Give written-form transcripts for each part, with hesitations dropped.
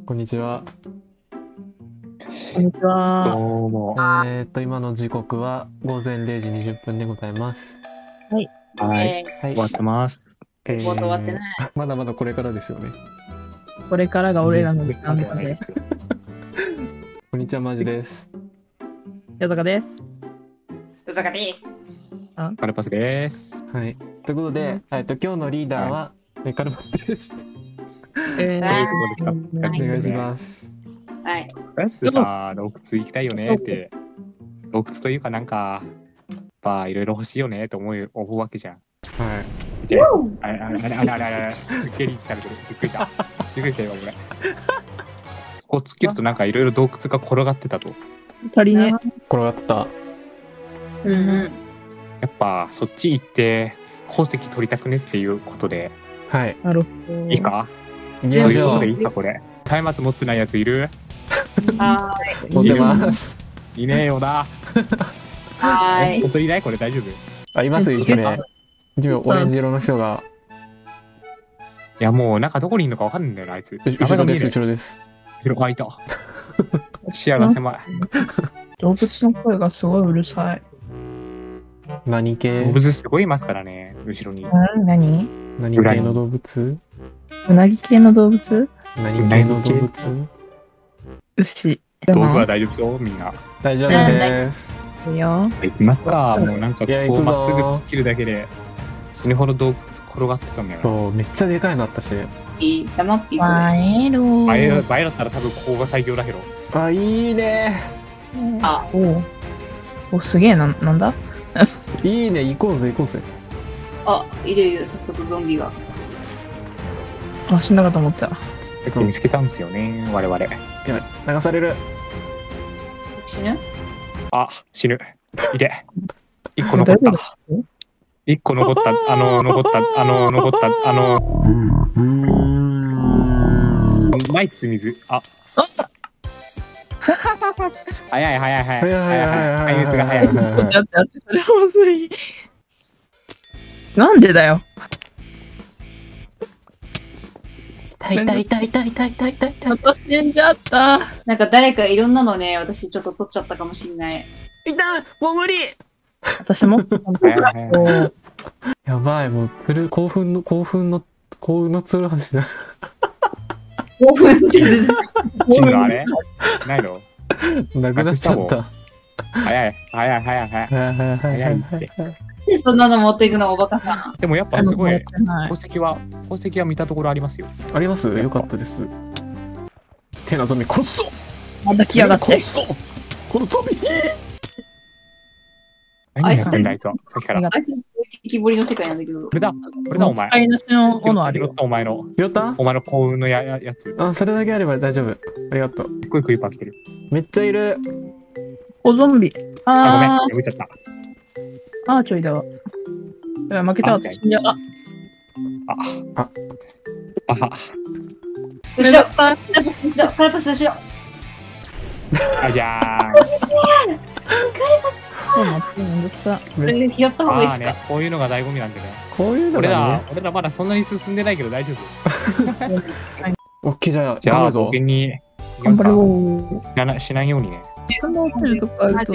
こんにちは。 こんにちは。 どうも。 今の時刻は午前0時20分でございます。 はい。 はい。 終わってます。 終わってない。 まだまだこれからですよね。 これからが俺らの時間なので。 こんにちは、マジです。 矢坂です。 うざかです。 カルパスです。 はい。ということで、今日のリーダーは、カルパスです。 どういうことですか？ お願いします。 はい。 カルパスさ、洞窟行きたいよねって。洞窟というかなんか、やっぱいろいろ欲しいよねと思うわけじゃん。 はい。 あれ、すっげえリーチされてる。びっくりした。びっくりしたよ、俺。こう突っ切るとなんかいろいろ洞窟が転がってたと。 足りね。 転がってた。 うん。 やっぱそっち行って鉱石取りたくねっていうことで。 はい。 なるほど。 いいか？ そういうことでいいかこれ。松明持ってないやついる？ 持ってます。 いねえよな。本当にいないこれ大丈夫？ あ、います1名。1名オレンジ色の人が。 いやもうなんかどこにいるのかわかんないんだよなあいつ。 後ろです、後ろです。 後ろ、いた。視野が狭い。 動物の声がすごいうるさい。 何系？ 動物すごいいますからね、後ろに。 何系の動物？ うなぎ系の動物？ 何系の動物？ 牛。 道具は大丈夫そうみんな。 大丈夫です。 いいよ。 行きますか。もうなんかここまっすぐ突っ切るだけで死ぬほど洞窟転がってたんだよ。 そう、めっちゃでかいのあったし。 映える。 映えだったら多分ここが最強だけど。 あ、いいね。 お、すげえな、なんだ？ いいね、行こうぜ、行こうぜ。 あ、いる、早速ゾンビが。 あ、死んだかと思った。 見つけたんですよね、我々。 やばい、流される。 死ぬ？ あ、死ぬ。いて。1個残った。1個残った。残った。ナイス水。あ。早い。配列が早い。 だってそれはむずい。なんでだよ。 痛い。 また死んじゃった。 なんか誰かいろんなのね、私ちょっと取っちゃったかもしんない。 もう無理。 私も。 やばい、もう興奮のつるはしだ。 興奮って金のあれないの？ なくなっちゃった。 早いって。 そんなの持っていくのおバカさん。 でもやっぱすごい宝石は見たところありますよ。 あります？よかったです。手のゾンビ殺すぞ。 また来やがって。 殺すぞ。このゾンビ。 何やってんだいとさっきから。 あいつ敵彫りの世界なんだけど。 これだお前。 使いなしの斧あるよ。 お前の幸運のやつ。 あ、それだけあれば大丈夫。ありがとう。 すっごいクリーパー来てる。 めっちゃいる。 お、ゾンビ。 ごめん、やめちゃった。 ちょいだわ。負けたわ。死んじゃう。 後ろカルパス後ろ。 あ、じゃーん。 これ拾った方がいいですか？ こういうのが醍醐味なんでね。 こういうのが俺らまだそんなに進んでないけど大丈夫。 オッケー、 じゃあ冒険に頑張ろう。しないようにね。 そんな落ちるとこあると。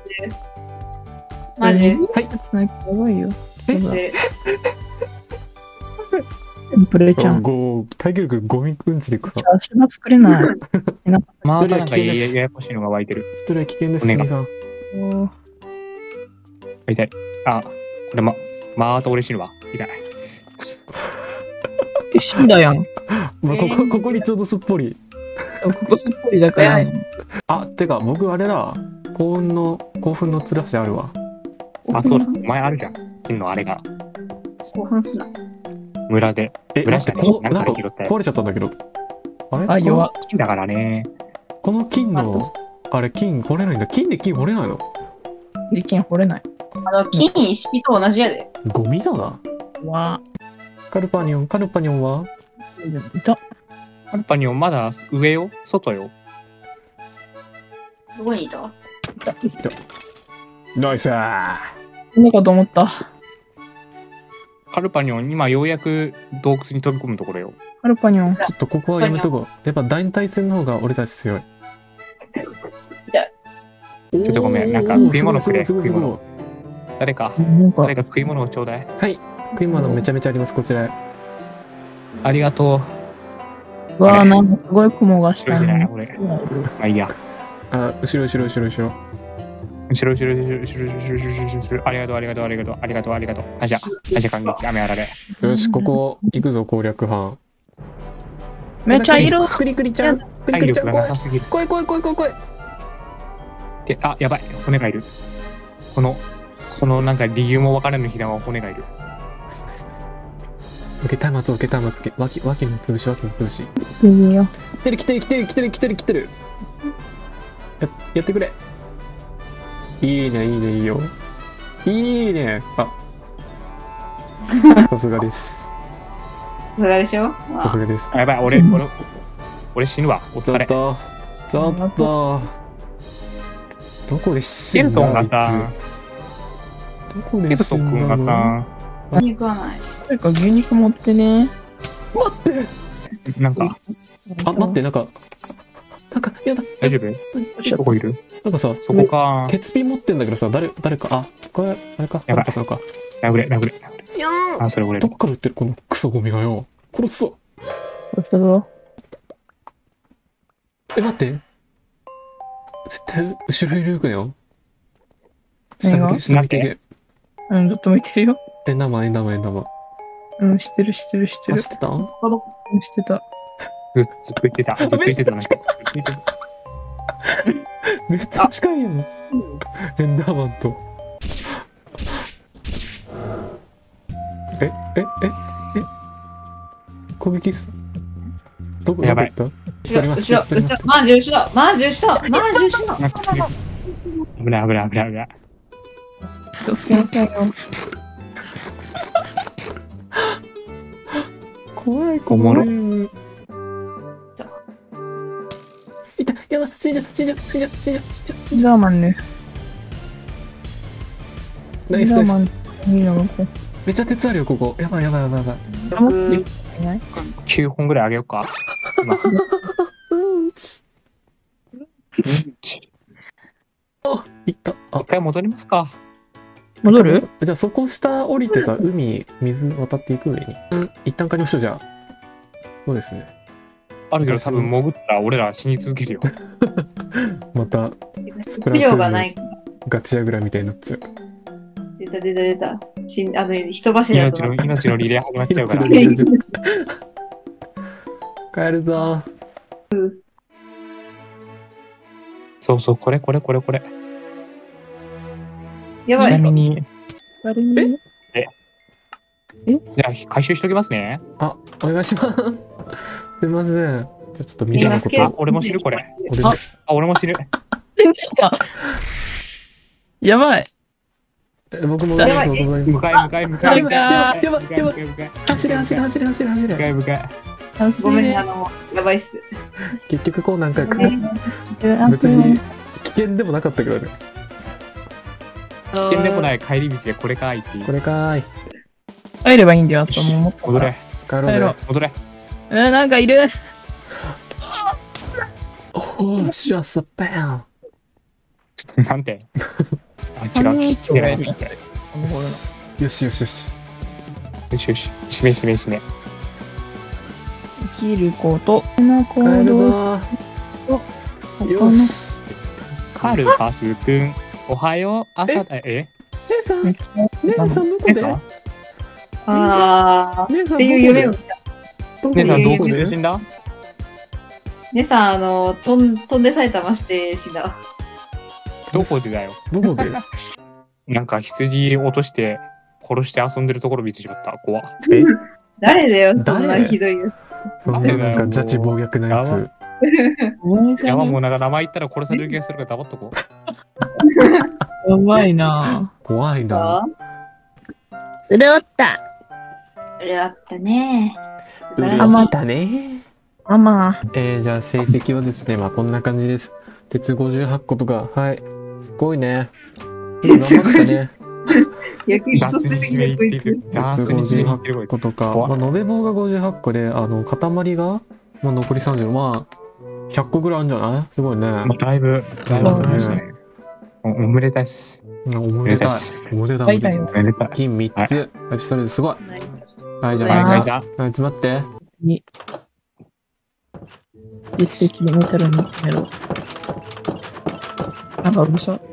マジ？ はい。スナイパーやばいよ。プレイちゃん。 耐久力ゴミうんちでくさ。 足が作れない。 またなんかややこしいのが湧いてる。 一人は危険です、皆さん。 痛い。あ、これまた俺死ぬわ。痛い。 死んだやん。 ここにちょうどすっぽり。 ここすっぽりだから。 あ、てか僕あれだ。興奮のつらしあるわ。 あ、そうだ。お前あるじゃん。金のあれが。 興奮すな。 村で。 なんか壊れちゃったんだけど。 あ、弱。 金だからね。 この金の、あれ金掘れないんだ。金で金掘れないの？ 金掘れない。 金石ピと同じやで。 ゴミだな。カルパニオンは？ いた。 カルパニオンまだ上よ？外よ？ どこにいた？ ナイスー。 なんかと思った。 カルパニオン今ようやく洞窟に飛び込むところよ。 カルパニョン。 ちょっとここはやめとこう。やっぱ団体戦の方が俺たち強い。 ちょっとごめん、なんかおー食い物くれ、 すごいすごいすごい食い物。誰か、 なんか誰、か食い物をちょうだい。 はい。食い物めちゃめちゃあります、こちらへ。 ありがとうわあ、なんかすごい雲が下う。 に。 俺。まあいいや。 あ、後ろ後ろ後ろ後ろ。 後ろ後ろ後ろ後ろ後ろ後ろ。ありがとう、ありがとう、ありがとう、ありがとう、ありがとう。感謝、感謝感激、雨あられ。 よし、ここ行くぞ、攻略班。 めっちゃいる。 クリクリちゃん。クリ体力クリちゃん、来いがなさすぎる。 来い来い来い来い来い。 で、あ、やばい、骨がいる。このなんか理由も分からぬ火弾は骨がいる。 受けたまつ、受けたまつ、脇に潰し、脇に潰し。 いいよ。 来てる来てる来てる来てる来てる来てる。やってくれ。いいね、いいね、いいよ。いいね。あ。さすがです。 さすがでしょ。 さすがです。 あ、やばい、俺死ぬわ。お疲れ。 ちょっと、ちょっと。どこで死んだケルトンがさ、 どこでケルト死んだン君がの？ さ、 肉はない。 誰か牛肉持ってね。 待ってなんか、 あ、待って、なんか、やだ。 大丈夫？どこいる？ なんかさ、 そこか。 鉄瓶持ってんだけどさ、誰か、あ、これ、あれか、 やばい誰かさんか。 ラグレ。あ、それ俺ど。っから売ってるこのクソゴミがよ。殺すぞ。 どうしたぞ。 待って。絶対、後ろにいるくねよ。 何が下見てけ。 うん、ずっと見てるよ。 生。 うん、知ってる知ってる知ってあ、 る。 知ってたん？ うん知ってた。 ずっと言ってた。ずっと言ってた。なんかずっと言ってた。 めっちゃ近いやん。エンダーマンと。え攻撃す。どこやばい行った？ 後ろ、後ろ、後ろ、マジ後ろ、マジ後ろ、マジ後ろ。 なんか危ない。 気をつけなさいよ。 怖いおもろいた、やだ、死んじゃう。 ジャーマンね。 ナイスナイス。 ジャーマンいいのがこめっちゃ鉄あるよ、ここ。やばい。 う。持ってる人いない 9本ぐらいあげようか。今。 いった。あ一、回戻りますか。 戻る？ じゃあそこ下降りてさ、水渡っていく上に。一旦帰りましょう、じゃあ。そうですね。 あるけど多分潜ったら俺ら死に続けるよ。 また、 食料がない。 ガチヤグラみたいになっちゃう。 出た。人柱だと。 命のリレー始まっちゃうから。 帰るぞ。 そう、これ。ちやば。 ないみに、 誰に？ じゃあ回収しときますね。 あ、お願いします。すいません。じゃあちょっとみんなのこいやと。 俺も死ぬこれ。 俺あ俺も死ぬ。 やばい。 僕もやばい僕も向かい。 やばい走れ。 向かい。 ごめんね、やばいっす。 結局こうなんか別別に危険でもなかったけどね。 危険でもない帰り道でこれかいっていうこ。れかーい。 入ればいいんだよ、あともう。 戻れ。 帰ろうぜ帰ろう。 戻れ。 なんかいる。 おー、シャスパン。 なんて。あ、違う。聞いてない。 よし。 よし。締め。 生きること。 帰るぞー。よし。 カルパスくん、おはよう、朝だ。 姉さんどこで？ 姉さんあー。 姉さんっていう夢を見た。 どこで？ 姉さん洞窟どこでで死んだ？ 姉さん、飛んで埼玉して死んだ。 どこでだよ。 どこで？ なんか羊落として殺して遊んでるところ見てしまった。怖っ。 誰だよ、そんなひどいやそんななんかジャッジ暴虐なやつ。 やばもうなんか名前言ったら殺される気がするから黙っとこう。 やばいな。 怖いつ。 な。 うるおった。 それあったね。 うれしいだね。 ママ。 じゃあ成績はですね、まあこんな感じです。鉄58個とか、はい。すごいね。頑張ったね。 やけくそ雑に締めすぎる入ってる。雑に締め入ってるこ 58 いつ。 個とか、 怖っまあ、延べ棒が58個で、塊が、まあ、残り30、まあ、100個ぐらいあるんじゃない？すごいね。 もうだいぶ集まりましたね。おめでたいっす。 おめでたい。おめでたい。 バイバイよ。 おめでたい。 金3つ。エピソードすごい。はい、じゃはい、 あ、 会社。 はい、詰まって。 に。実績メタルに決めろ。なんかうるさい。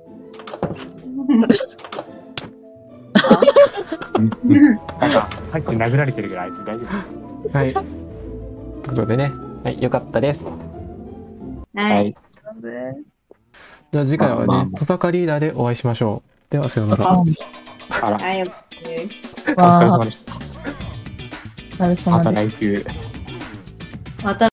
なんか、入って殴られてるぐらい、あいつ大丈夫。 はい。ということでね。はい、よかったです。 はい。 じゃあ次回はまあまあね、トサカリーダーでお会いしましょう。では、さようなら。 あら、 はい、OK です。 お疲れ様でした。 お疲れ様またです。 来週。 また